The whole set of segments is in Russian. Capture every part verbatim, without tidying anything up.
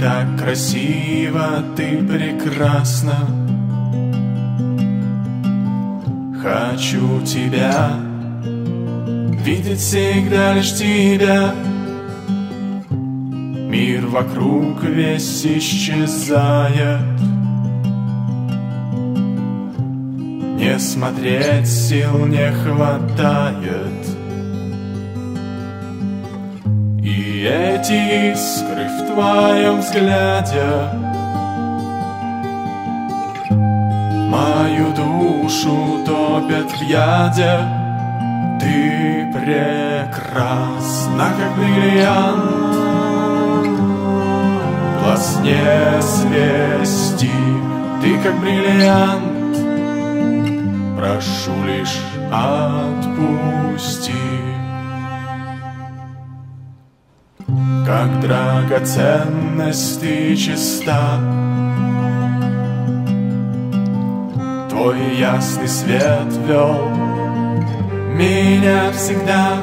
так красиво, ты прекрасна. Хочу тебя, видеть всегда лишь тебя. Мир вокруг весь исчезает. Не смотреть сил не хватает. И эти искры в твоем взгляде мою душу топят в яде. Ты прекрасна, как бриллиант, глаз не свести. Ты как бриллиант, прошу лишь отпусти. Как драгоценность ты чиста, твой ясный свет вел меня всегда.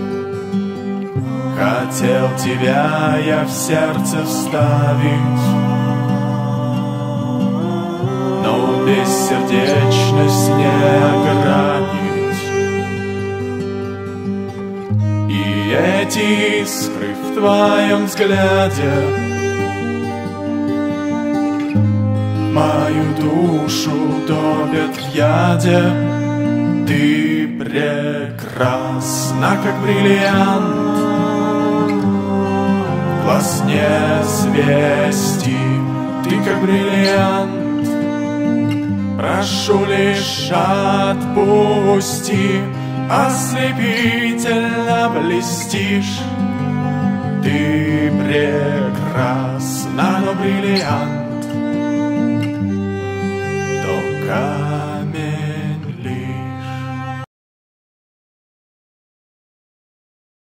Хотел тебя я в сердце вставить, но бессердечность не огранить. И эти искры в твоем взгляде мою душу топят в яде. Ты прекрасна, как бриллиант, глаз не свести. Ты как бриллиант, прошу лишь отпусти. Ослепительно блестишь. Ты прекрасна, но бриллиант